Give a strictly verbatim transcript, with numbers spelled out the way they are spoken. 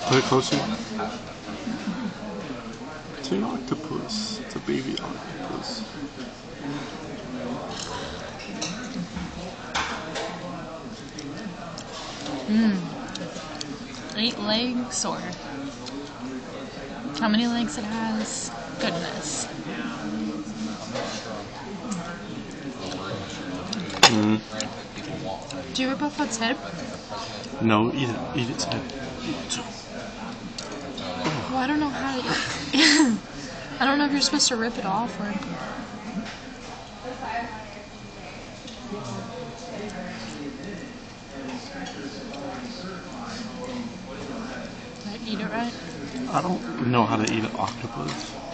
Put it closer. It's an octopus. It's a baby octopus. Mmm. Eight legs, or how many legs it has? Goodness. Mm. Do you rip off its head? No, eat it. Eat its head. Well, I don't know how to. I don't know if you're supposed to rip it off or. Did I eat it right? I don't know how to eat an octopus.